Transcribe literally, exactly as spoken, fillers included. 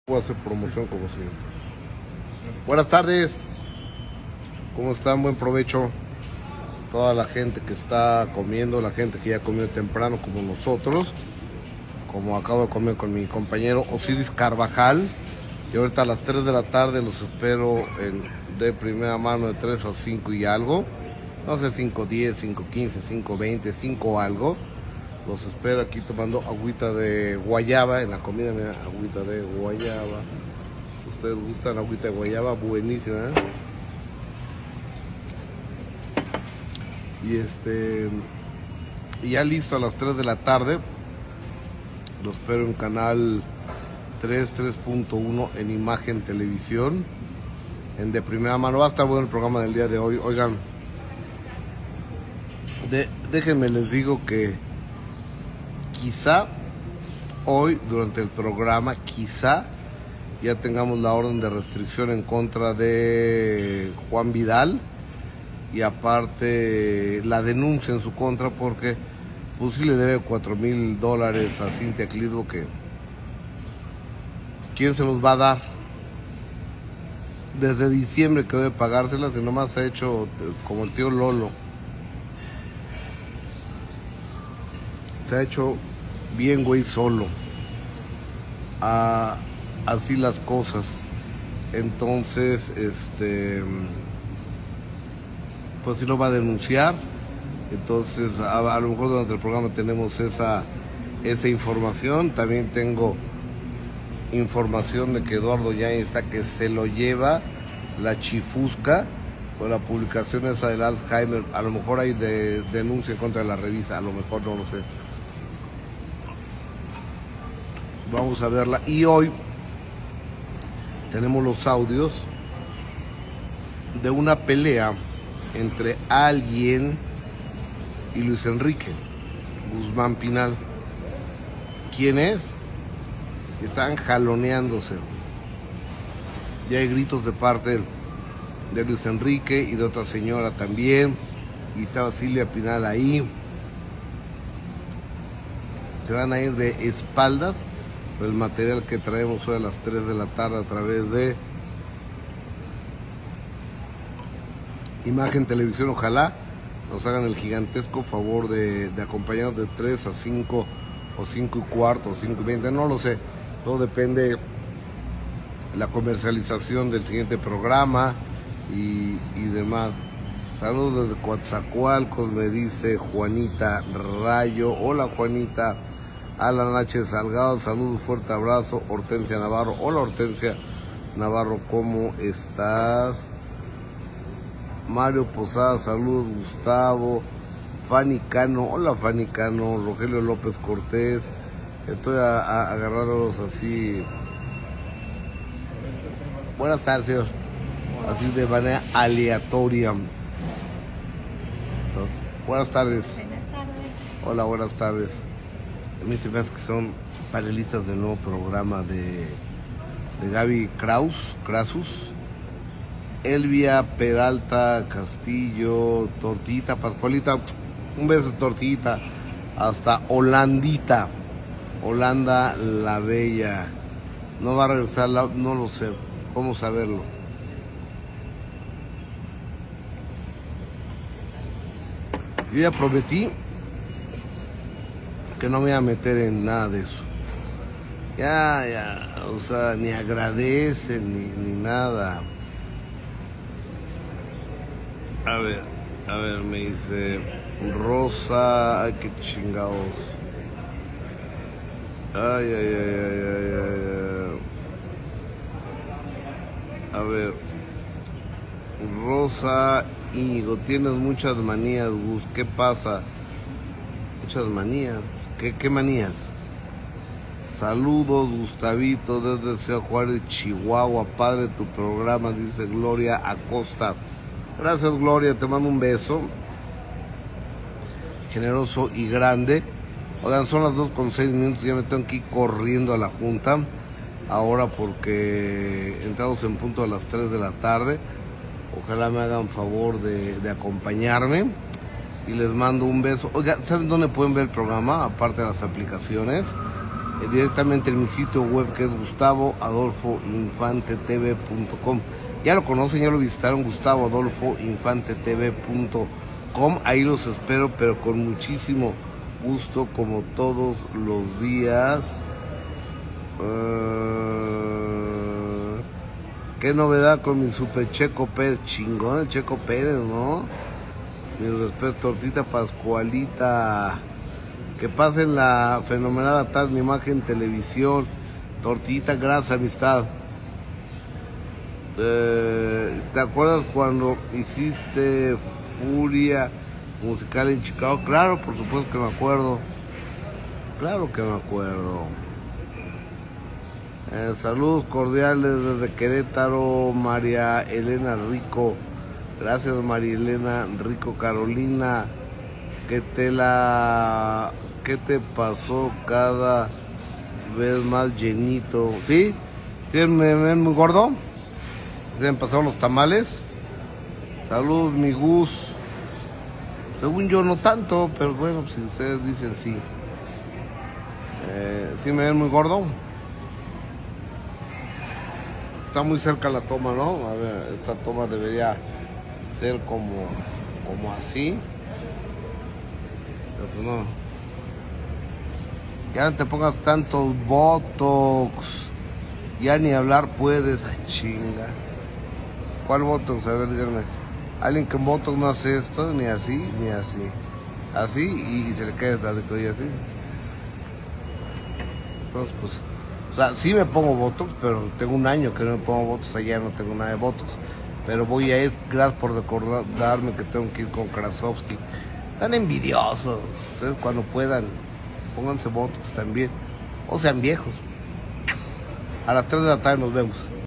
Voy a hacer promoción como siempre. Buenas tardes. ¿Cómo están? Buen provecho. Toda la gente que está comiendo, la gente que ya comió temprano como nosotros. Como acabo de comer con mi compañero Osiris Carvajal. Y ahorita a las tres de la tarde los espero en, de primera mano de tres a cinco y algo. No sé, cinco diez, cinco quince, cinco veinte, cinco algo. Los espero aquí tomando agüita de guayaba en la comida, mira, agüita de guayaba. Ustedes gustan agüita de guayaba, buenísima, ¿eh? Y este, y ya listo a las tres de la tarde. Los espero en canal tres, tres punto uno en Imagen Televisión. En de primera mano. Va a estar bueno el programa del día de hoy. Oigan, de, déjenme les digo que quizá hoy durante el programa, quizá ya tengamos la orden de restricción en contra de Juan Vidal y aparte la denuncia en su contra porque pues sí le debe cuatro mil dólares a Cintia Clitbo, que ¿quién se los va a dar? Desde diciembre quedó de pagárselas y nomás ha hecho como el tío Lolo. Se ha hecho bien güey solo. Ah, así las cosas. Entonces, este, pues sí lo va a denunciar. Entonces, a, a lo mejor durante el programa tenemos esa, esa información. También tengo información de que Eduardo Yáñez está que se lo lleva la chifusca con la publicación esa del Alzheimer. A lo mejor hay de, denuncia en contra de la revista, a lo mejor no lo sé. Vamos a verla. Y hoy tenemos los audios de una pelea entre alguien y Luis Enrique Guzmán Pinal. ¿Quién es? Están jaloneándose. Ya hay gritos de parte de Luis Enrique y de otra señora también. Y estaba Silvia Pinal ahí. Se van a ir de espaldas. El material que traemos hoy a las tres de la tarde a través de Imagen Televisión. Ojalá nos hagan el gigantesco favor de, de acompañarnos de tres a cinco o cinco y cuarto o cinco y veinte, no lo sé, todo depende de la comercialización del siguiente programa y, y demás. Saludos desde Coatzacoalcos, me dice Juanita Rayo. Hola Juanita. Alan H. Salgado, saludos, fuerte abrazo. Hortensia Navarro, hola Hortensia Navarro, ¿cómo estás? Mario Posada, saludos. Gustavo, Fanny Cano, hola Fanny Cano. Rogelio López Cortés, estoy a, a, agarrándolos así. Buenas tardes, señor. Así de manera aleatoria. Entonces, buenas tardes. Buenas tardes. Hola, buenas tardes. A mí se me hace que son panelistas del nuevo programa de, de Gaby Kraus, Krasus, Elvia Peralta Castillo, Tortillita Pascualita, un beso Tortillita, hasta Holandita, Holanda la Bella. No va a regresar, la, no lo sé, ¿cómo saberlo? Yo ya prometí que no me voy a meter en nada de eso. Ya, ya, o sea, ni agradecen ni, ni nada. A ver, a ver, me dice Rosa, ay, qué chingados. Ay, ay, ay, ay, ay, ay, ay. A ver, Rosa Íñigo, tienes muchas manías, Gus, ¿qué pasa? Muchas manías. ¿Qué, qué manías? Saludos, Gustavito, desde Ciudad Juárez, Chihuahua. Padre, tu programa, dice Gloria Acosta. Gracias, Gloria, te mando un beso. Generoso y grande. Oigan, son las dos con seis minutos, ya me tengo que ir corriendo a la junta. Ahora porque entramos en punto a las tres de la tarde. Ojalá me hagan favor de, de acompañarme. Y les mando un beso. Oiga, ¿saben dónde pueden ver el programa? Aparte de las aplicaciones. eh, directamente en mi sitio web, que es gustavo adolfo infante t v punto com. Ya lo conocen, ya lo visitaron, gustavo adolfo infante t v punto com. Ahí los espero, pero con muchísimo gusto, como todos los días. Uh, qué novedad con mi super Checo Pérez, chingón el Checo Pérez, ¿no? Mi respeto, Tortita Pascualita. Que pasen la fenomenal tarde en Imagen Televisión. Tortita, gracias, amistad. Eh, ¿Te acuerdas cuando hiciste Furia musical en Chicago? Claro, por supuesto que me acuerdo. Claro que me acuerdo. Eh, saludos cordiales desde Querétaro, María Elena Rico. Gracias, María Elena Rico. Carolina, ¿qué te la... ¿qué te pasó cada vez más llenito? ¿Sí? ¿Sí me ven muy gordo? ¿Se me pasaron los tamales? Saludos, mi Gus. Según yo no tanto, pero bueno, si ustedes dicen sí. Eh, ¿Sí me ven muy gordo? Está muy cerca la toma, ¿no? A ver, esta toma debería ser como, como así. Pero pues no. Ya no te pongas tantos botox. Ya ni hablar puedes. Ay, chinga. ¿Cuál botox? A ver, díganme. Alguien que en botox no hace esto, ni así, ni así. Así y, y se le cae el cuello así. Entonces, pues... O sea, sí me pongo botox, pero tengo un año que no me pongo botox, allá no tengo nada de botox. Pero voy a ir, gracias por recordarme que tengo que ir con Krasovsky. Están envidiosos. Ustedes cuando puedan, pónganse botox también. O sean viejos. A las tres de la tarde nos vemos.